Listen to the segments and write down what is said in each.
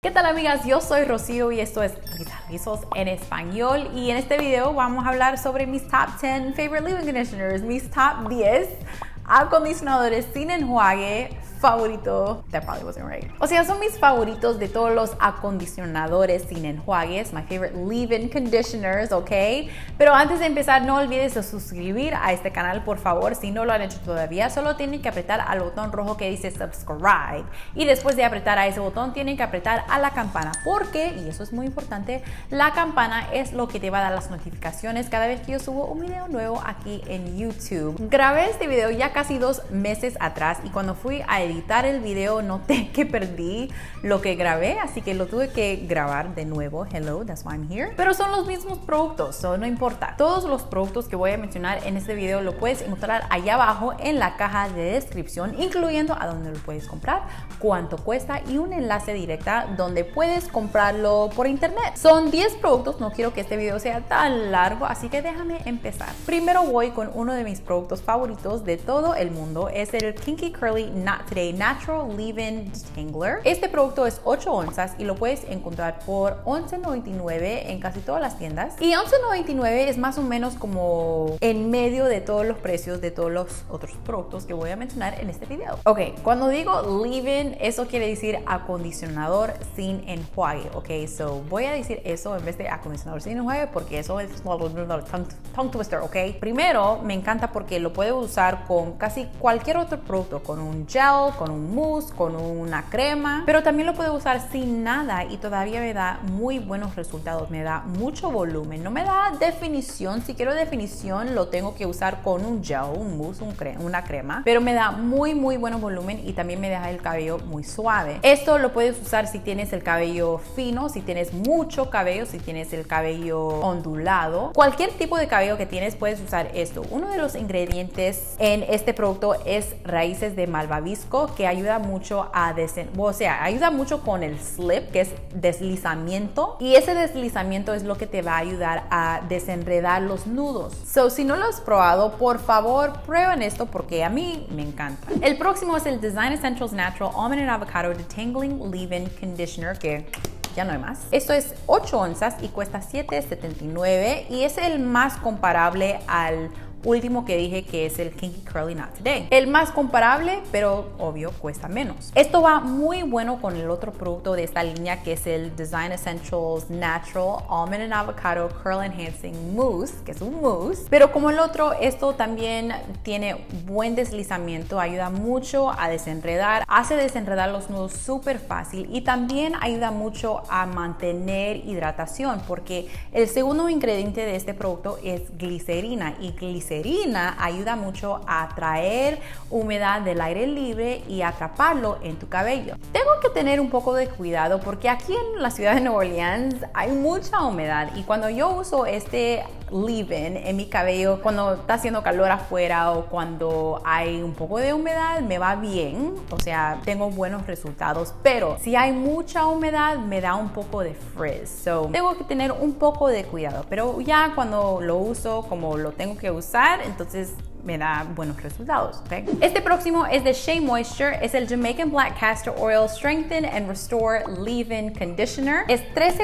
¿Qué tal, amigas? Yo soy Rocío y esto es Rizos en español, y en este video vamos a hablar sobre mis top 10 favorite leave-in conditioners, mis top 10 acondicionadores sin enjuague favorito. That probably wasn't right. O sea, son mis favoritos de todos los acondicionadores sin enjuagues, my favorite leave-in conditioners, ¿ok? Pero antes de empezar, no olvides de suscribir a este canal, por favor. Si no lo han hecho todavía, solo tienen que apretar al botón rojo que dice subscribe, y después de apretar a ese botón tienen que apretar a la campana, porque, y eso es muy importante, la campana es lo que te va a dar las notificaciones cada vez que yo subo un video nuevo aquí en YouTube. Grabé este video ya casi 2 meses atrás, y cuando fui a editar el video noté que perdí lo que grabé, así que lo tuve que grabar de nuevo. Hello, that's why I'm here. Pero son los mismos productos, so no importa. Todos los productos que voy a mencionar en este video lo puedes encontrar allá abajo en la caja de descripción, incluyendo a dónde lo puedes comprar, cuánto cuesta y un enlace directa donde puedes comprarlo por internet. Son 10 productos, no quiero que este video sea tan largo, así que déjame empezar. Primero voy con uno de mis productos favoritos de todo el mundo, es el Kinky Curly Not Today Natural Leave-In Detangler. Este producto es 8 onzas y lo puedes encontrar por $11.99 en casi todas las tiendas. Y $11.99 es más o menos como en medio de todos los precios de todos los otros productos que voy a mencionar en este video. Ok, cuando digo leave-in, eso quiere decir acondicionador sin enjuague. Ok, so voy a decir eso en vez de acondicionador sin enjuague porque eso es tongue twister, ok. Primero, me encanta porque lo puedes usar con casi cualquier otro producto, con un gel, con un mousse, con una crema, pero también lo puedo usar sin nada y todavía me da muy buenos resultados. Me da mucho volumen, no me da definición. Si quiero definición lo tengo que usar con un gel, un mousse, una crema, pero me da muy buen volumen y también me deja el cabello muy suave. Esto lo puedes usar si tienes el cabello fino, si tienes mucho cabello, si tienes el cabello ondulado, cualquier tipo de cabello que tienes puedes usar esto. Uno de los ingredientes en este producto es raíces de malvavisco, que ayuda mucho a ayuda mucho con el slip, que es deslizamiento, y ese deslizamiento es lo que te va a ayudar a desenredar los nudos. So, si no lo has probado, por favor prueben esto porque a mí me encanta. El próximo es el Design Essentials Natural Almond and Avocado Detangling Leave-In Conditioner, que ya no hay más. Esto es 8 onzas y cuesta $7.79 y es el más comparable al último que dije, que es el Kinky Curly Not Today. El más comparable, pero obvio cuesta menos. Esto va muy bueno con el otro producto de esta línea, que es el Design Essentials Natural Almond and Avocado Curl Enhancing Mousse, que es un mousse. Pero como el otro, esto también tiene buen deslizamiento, ayuda mucho a desenredar, hace desenredar los nudos súper fácil y también ayuda mucho a mantener hidratación, porque el segundo ingrediente de este producto es glicerina, y glicerina ayuda mucho a atraer humedad del aire libre y atraparlo en tu cabello. Tengo que tener un poco de cuidado porque aquí en la ciudad de Nueva Orleans hay mucha humedad, y cuando yo uso este leave-in en mi cabello, cuando está haciendo calor afuera o cuando hay un poco de humedad, me va bien, o sea, tengo buenos resultados. Pero si hay mucha humedad, me da un poco de frizz, so tengo que tener un poco de cuidado. Pero ya cuando lo uso como lo tengo que usar, entonces me da buenos resultados, ¿ok? Este próximo es de Shea Moisture, es el Jamaican Black Castor Oil Strengthen and Restore Leave-In Conditioner. Es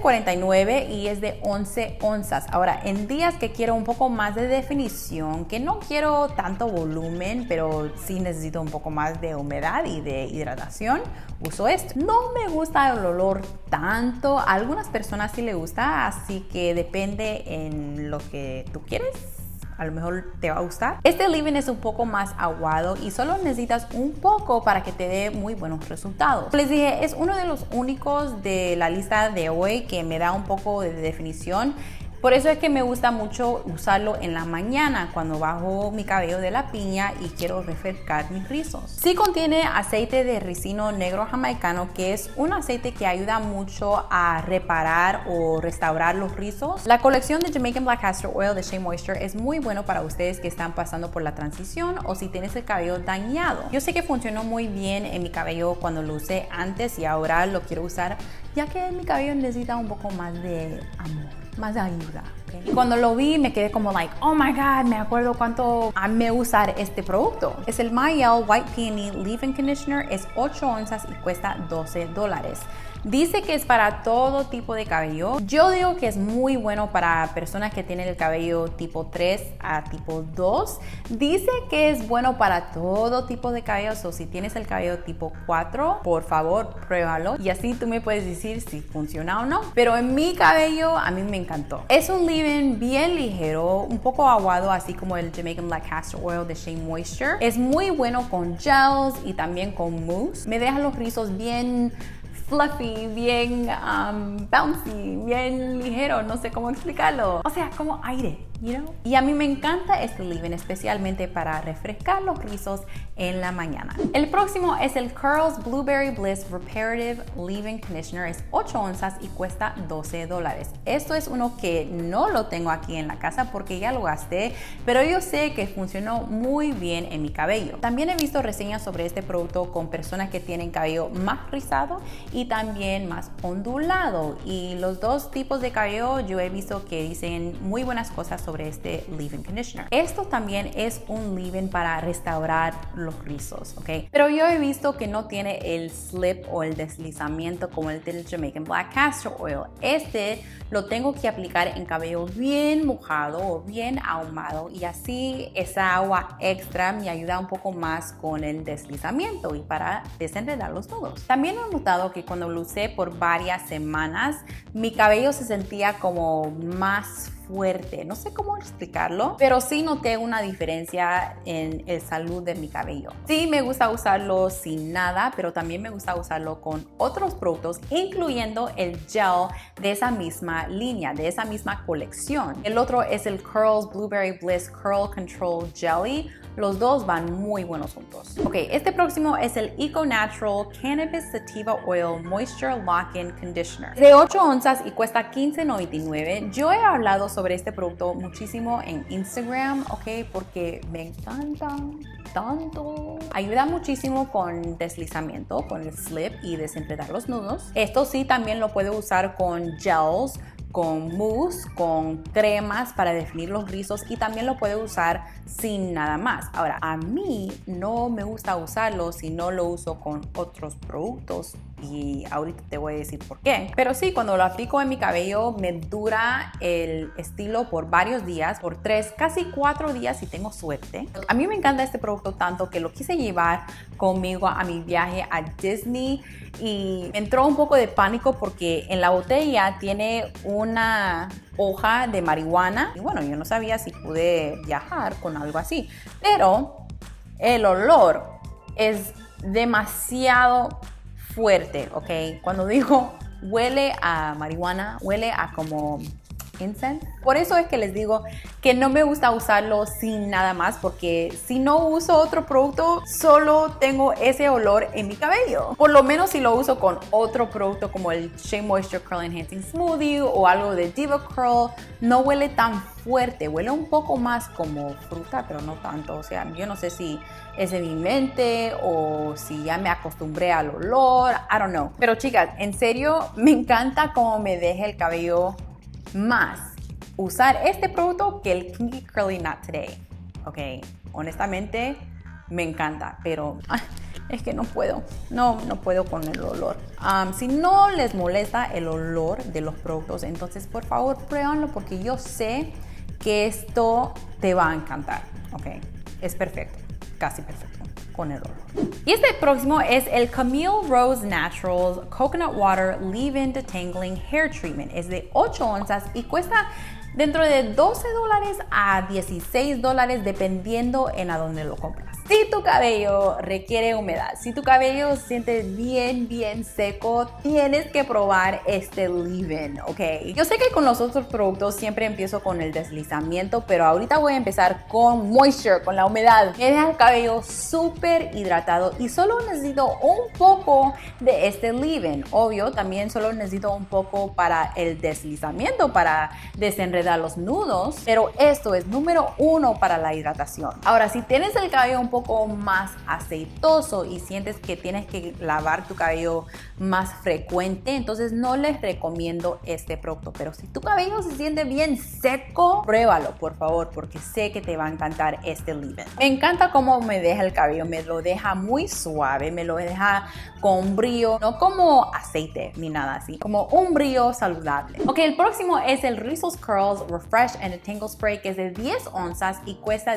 $13.49 y es de 11 onzas. Ahora, en días que quiero un poco más de definición, que no quiero tanto volumen, pero sí necesito un poco más de humedad y de hidratación, uso esto. No me gusta el olor tanto, a algunas personas sí le gusta, así que depende en lo que tú quieres. A lo mejor te va a gustar. Este leave-in es un poco más aguado y solo necesitas un poco para que te dé muy buenos resultados. Les dije, es uno de los únicos de la lista de hoy que me da un poco de definición. Por eso es que me gusta mucho usarlo en la mañana cuando bajo mi cabello de la piña y quiero refrescar mis rizos. Sí contiene aceite de ricino negro jamaicano, que es un aceite que ayuda mucho a reparar o restaurar los rizos. La colección de Jamaican Black Castor Oil de Shea Moisture es muy bueno para ustedes que están pasando por la transición o si tienes el cabello dañado. Yo sé que funcionó muy bien en mi cabello cuando lo usé antes y ahora lo quiero usar ya que mi cabello necesita un poco más de amor, más ayuda. Okay. Y cuando lo vi me quedé como like, oh my god, me acuerdo cuánto amé usar este producto. Es el Mielle White Peony Leave-In Conditioner, es 8 onzas y cuesta $12. Dice que es para todo tipo de cabello. Yo digo que es muy bueno para personas que tienen el cabello tipo 3 a tipo 2. Dice que es bueno para todo tipo de cabello. O si tienes el cabello tipo 4, por favor, pruébalo. Y así tú me puedes decir si funciona o no. Pero en mi cabello, a mí me encantó. Es un leave-in bien ligero, un poco aguado, así como el Jamaican Black Castor Oil de Shea Moisture. Es muy bueno con gels y también con mousse. Me deja los rizos bien fluffy, bien bouncy, bien ligero, no sé cómo explicarlo. O sea, como aire, you know? Y a mí me encanta este leave-in, especialmente para refrescar los rizos en la mañana. El próximo es el Curls Blueberry Bliss Reparative Leave-In Conditioner. Es 8 onzas y cuesta $12. Esto es uno que no lo tengo aquí en la casa porque ya lo gasté, pero yo sé que funcionó muy bien en mi cabello. También he visto reseñas sobre este producto con personas que tienen cabello más rizado y también más ondulado, y los dos tipos de cabello yo he visto que dicen muy buenas cosas sobre este leave-in conditioner. Esto también es un leave-in para restaurar los rizos, ¿ok? Pero yo he visto que no tiene el slip o el deslizamiento como el del Jamaican Black Castor Oil. Este lo tengo que aplicar en cabello bien mojado o bien ahumado, y así esa agua extra me ayuda un poco más con el deslizamiento y para desenredar los nudos. También he notado que cuando lo usé por varias semanas, mi cabello se sentía como más fuerte. No sé cómo explicarlo, pero sí noté una diferencia en el salud de mi cabello. Sí me gusta usarlo sin nada, pero también me gusta usarlo con otros productos, incluyendo el gel de esa misma línea, de esa misma colección. El otro es el Curls Blueberry Bliss Curl Control Jelly. Los dos van muy buenos juntos. Ok, este próximo es el Eco Natural Cannabis Sativa Oil Moisture Lock-In Conditioner. De 8 onzas y cuesta $15.99. Yo he hablado sobre este producto muchísimo en Instagram, ok, porque me encanta tanto. Ayuda muchísimo con deslizamiento, con el slip y desenredar los nudos. Esto sí también lo puedo usar con gels, con mousse, con cremas para definir los rizos, y también lo puedo usar sin nada más. Ahora, a mí no me gusta usarlo si no lo uso con otros productos, y ahorita te voy a decir por qué. Pero sí, cuando lo aplico en mi cabello me dura el estilo por varios días, por 3, casi 4 días si tengo suerte. A mí me encanta este producto tanto que lo quise llevar conmigo a mi viaje a Disney, y me entró un poco de pánico porque en la botella tiene una hoja de marihuana, y bueno, yo no sabía si pude viajar con algo así, pero el olor es demasiado fuerte, ¿ok? Cuando digo huele a marihuana, huele a como incense. Por eso es que les digo que no me gusta usarlo sin nada más, porque si no uso otro producto, solo tengo ese olor en mi cabello. Por lo menos si lo uso con otro producto como el Shea Moisture Curl Enhancing Smoothie o algo de Diva Curl, no huele tan fuerte, huele un poco más como fruta, pero no tanto. O sea, yo no sé si es de mi mente o si ya me acostumbré al olor, I don't know. Pero chicas, en serio, me encanta cómo me deja el cabello más usar este producto que el Kinky Curly Knot Today. Ok, honestamente me encanta, pero es que no puedo con el olor. Si no les molesta el olor de los productos, entonces por favor pruébanlo, porque yo sé que esto te va a encantar. Ok, es perfecto, casi perfecto con el olor. Y este próximo es el Camille Rose Naturals Coconut Water Leave-In Detangling Hair Treatment. Es de 8 onzas y cuesta dentro de $12 a $16 dependiendo en a dónde lo compras. Si tu cabello requiere humedad, si tu cabello se siente bien seco, tienes que probar este leave-in, ¿ok? Yo sé que con los otros productos siempre empiezo con el deslizamiento, pero ahorita voy a empezar con moisture, con la humedad. Me deja el cabello súper hidratado y solo necesito un poco de este leave-in. Obvio, también solo necesito un poco para el deslizamiento, para desenredar los nudos, pero esto es número 1 para la hidratación. Ahora, si tienes el cabello un poco poco más aceitoso y sientes que tienes que lavar tu cabello más frecuente, entonces no les recomiendo este producto. Pero si tu cabello se siente bien seco, pruébalo por favor, porque sé que te va a encantar este leave-in. Me encanta cómo me deja el cabello, me lo deja muy suave, me lo deja con brillo, no como aceite ni nada así, como un brillo saludable. Ok, el próximo es el Rizos Curls Refresh and Tangle Spray, que es de 10 onzas y cuesta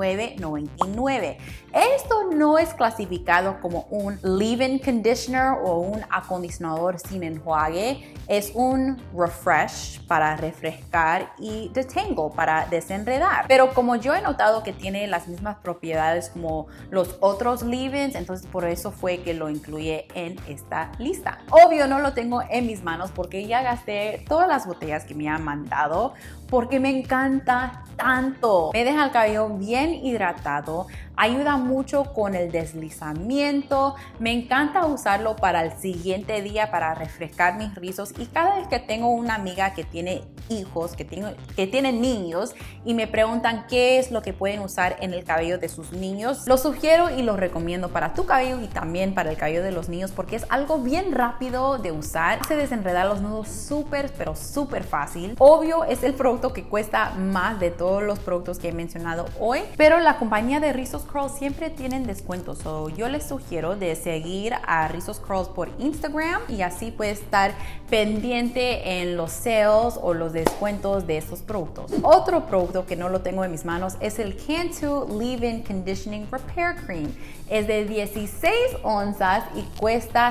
$19.99. Esto no es clasificado como un leave-in conditioner o un acondicionador sin enjuague, es un refresh para refrescar y detangle para desenredar. Pero como yo he notado que tiene las mismas propiedades como los otros leave-ins, entonces por eso fue que lo incluí en esta lista. Obvio no lo tengo en mis manos porque ya gasté todas las botellas que me han mandado porque me encanta tanto. Me deja el cabello bien hidratado, ayuda mucho con el deslizamiento, me encanta usarlo para el siguiente día para refrescar mis rizos, y cada vez que tengo una amiga que tiene hijos, que tienen niños y me preguntan qué es lo que pueden usar en el cabello de sus niños, lo sugiero y lo recomiendo para tu cabello y también para el cabello de los niños porque es algo bien rápido de usar, se desenredar los nudos súper pero súper fácil. Obvio es el producto que cuesta más de todos los productos que he mencionado hoy, pero la compañía de Rizos Curls siempre tienen descuentos, yo les sugiero de seguir a Rizos Curls por Instagram y así puedes estar pendiente en los sales o los descuentos de estos productos. Otro producto que no lo tengo en mis manos es el Cantu Leave-In Conditioning Repair Cream. Es de 16 onzas y cuesta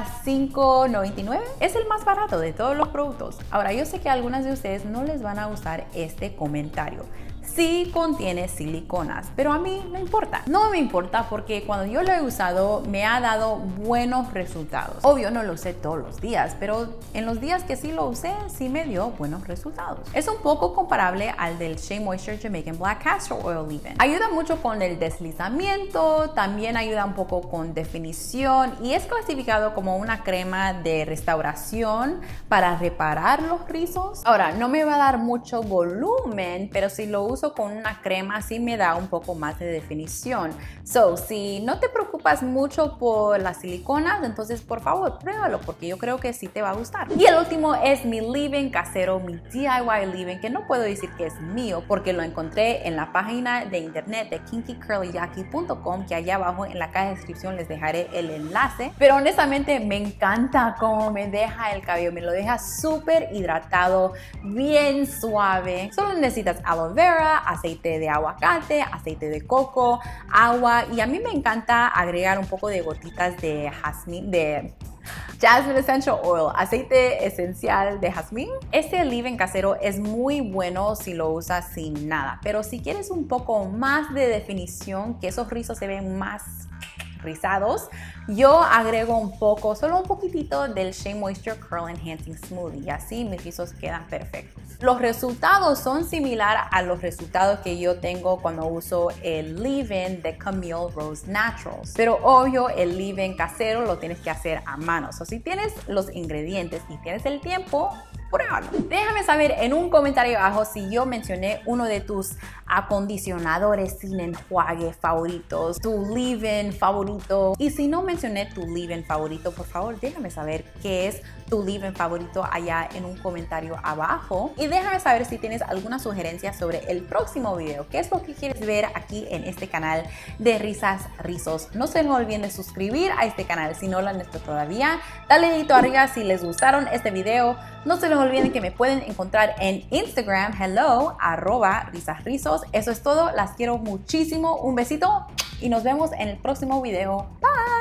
$5.99. Es el más barato de todos los productos. Ahora, yo sé que a algunas de ustedes no les van a gustar este comentario. Sí contiene siliconas, pero a mí no importa. No me importa porque cuando yo lo he usado me ha dado buenos resultados. Obvio no lo usé todos los días, pero en los días que sí lo usé, sí me dio buenos resultados. Es un poco comparable al del Shea Moisture Jamaican Black Castor Oil Leave-In. Ayuda mucho con el deslizamiento, también ayuda un poco con definición y es clasificado como una crema de restauración para reparar los rizos. Ahora, no me va a dar mucho volumen, pero si lo uso con una crema sí me da un poco más de definición. Si no te preocupas mucho por las siliconas, entonces por favor pruébalo porque yo creo que sí te va a gustar. Y el último es mi leave-in casero, mi DIY leave-in, que no puedo decir que es mío porque lo encontré en la página de internet de kinkycurlyjackie.com, que allá abajo en la caja de descripción les dejaré el enlace. Pero honestamente me encanta cómo me deja el cabello, me lo deja súper hidratado, bien suave. Solo necesitas aloe vera, aceite de aguacate, aceite de coco, agua, y a mí me encanta agregar un poco de gotitas de jazmín, de Jasmine Essential Oil, aceite esencial de jazmín. Este leave-in casero es muy bueno si lo usas sin nada, pero si quieres un poco más de definición, que esos rizos se ven más rizados, yo agrego un poco, solo un poquitito del Shea Moisture Curl Enhancing Smoothie y así mis rizos quedan perfectos. Los resultados son similares a los resultados que yo tengo cuando uso el leave-in de Camille Rose Naturals, pero obvio el leave-in casero lo tienes que hacer a mano. Si tienes los ingredientes y tienes el tiempo, pruébalo. Déjame saber en un comentario abajo si yo mencioné uno de tus acondicionadores sin enjuague favoritos, tu leave-in favorito. Y si no mencioné tu leave-in favorito, por favor déjame saber qué es tu leave-in favorito allá en un comentario abajo. Y déjame saber si tienes alguna sugerencia sobre el próximo video. ¿Qué es lo que quieres ver aquí en este canal de Risas Rizos? No se olviden de suscribir a este canal si no lo han hecho todavía. Dale dedito arriba si les gustaron este video. No se les olviden que me pueden encontrar en Instagram, @risasrizos. Eso es todo, las quiero muchísimo, un besito y nos vemos en el próximo video. Bye.